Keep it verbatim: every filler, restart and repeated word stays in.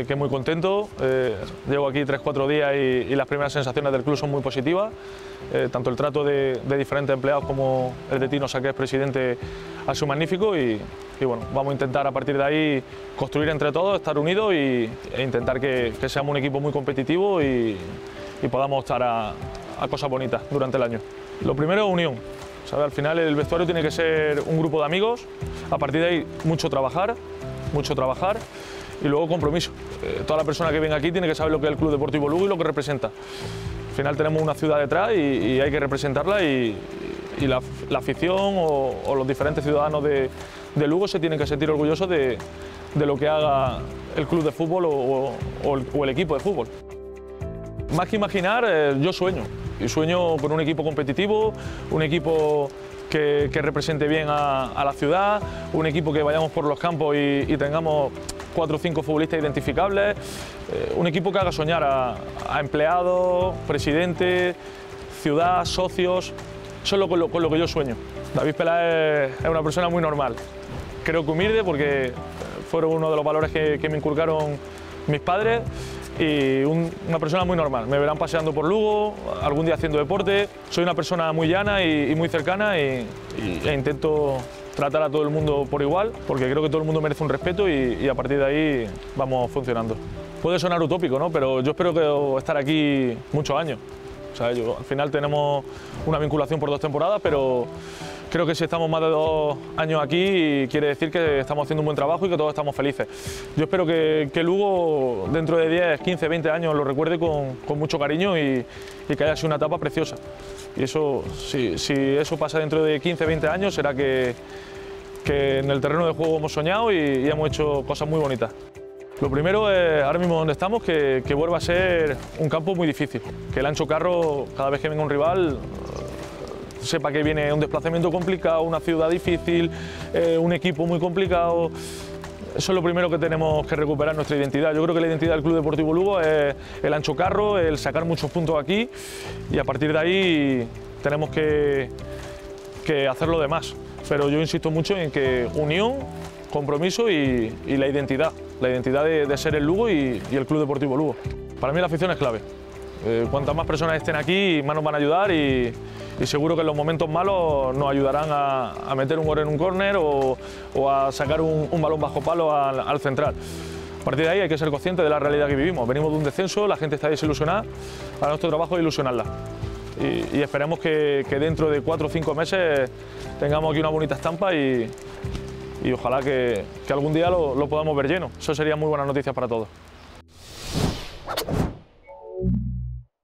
que muy contento. Eh, llevo aquí tres cuatro días y, y las primeras sensaciones del club son muy positivas. Eh, tanto el trato de, de diferentes empleados como el de Tino Sá, que es presidente, ha sido magnífico y, y bueno, vamos a intentar a partir de ahí construir entre todos, estar unidos y, e intentar que, que seamos un equipo muy competitivo y, y podamos estar a, a cosas bonitas durante el año. Lo primero es unión. ¿Sabe? Al final el vestuario tiene que ser un grupo de amigos, a partir de ahí mucho trabajar, mucho trabajar y luego compromiso. Eh, toda la persona que venga aquí tiene que saber lo que es el Club Deportivo Lugo y lo que representa. Al final tenemos una ciudad detrás y, y hay que representarla y, y la, la afición o, o los diferentes ciudadanos de, de Lugo se tienen que sentir orgullosos de, de lo que haga el club de fútbol o, o, o, el, o el equipo de fútbol. Más que imaginar, eh, yo sueño. Y sueño con un equipo competitivo, un equipo que, que represente bien a, a la ciudad, un equipo que vayamos por los campos y, y tengamos cuatro o cinco futbolistas identificables, eh, un equipo que haga soñar a, a empleados, presidente, ciudad, socios. Eso es lo, con, lo, con lo que yo sueño. David Peláez es una persona muy normal, creo que humilde porque fueron uno de los valores que, que me inculcaron mis padres. Y un, una persona muy normal. Me verán paseando por Lugo, algún día haciendo deporte. Soy una persona muy llana y, y muy cercana y, y, e intento tratar a todo el mundo por igual, porque creo que todo el mundo merece un respeto y, y a partir de ahí vamos funcionando. Puede sonar utópico, ¿no? Pero yo espero que estar aquí muchos años. O sea, yo, al final tenemos una vinculación por dos temporadas, pero creo que si estamos más de dos años aquí quiere decir que estamos haciendo un buen trabajo y que todos estamos felices. Yo espero que, que Lugo dentro de diez, quince, veinte años lo recuerde con, con mucho cariño y, y que haya sido una etapa preciosa. Y eso, si, si eso pasa dentro de quince, veinte años, será que, que en el terreno de juego hemos soñado y, y hemos hecho cosas muy bonitas. Lo primero es, ahora mismo donde estamos, que, que vuelva a ser un campo muy difícil. Que el Ancho Carro, cada vez que venga un rival, sepa que viene un desplazamiento complicado, una ciudad difícil, eh, un equipo muy complicado. Eso es lo primero que tenemos que recuperar, nuestra identidad. Yo creo que la identidad del Club Deportivo Lugo es el Ancho Carro, el sacar muchos puntos aquí y a partir de ahí tenemos que, que hacer lo demás. Pero yo insisto mucho en que unión, compromiso y, y la identidad, la identidad de, de ser el Lugo y, y el Club Deportivo Lugo. Para mí la afición es clave. Eh, cuantas más personas estén aquí, más nos van a ayudar y, y seguro que en los momentos malos nos ayudarán a, a meter un gol en un córner o, o a sacar un, un balón bajo palo al, al central. A partir de ahí hay que ser conscientes de la realidad que vivimos. Venimos de un descenso, la gente está desilusionada, ahora nuestro trabajo es ilusionarla. Y, y esperemos que, que dentro de cuatro o cinco meses tengamos aquí una bonita estampa y, y ojalá que, que algún día lo, lo podamos ver lleno. Eso sería muy buenas noticias para todos.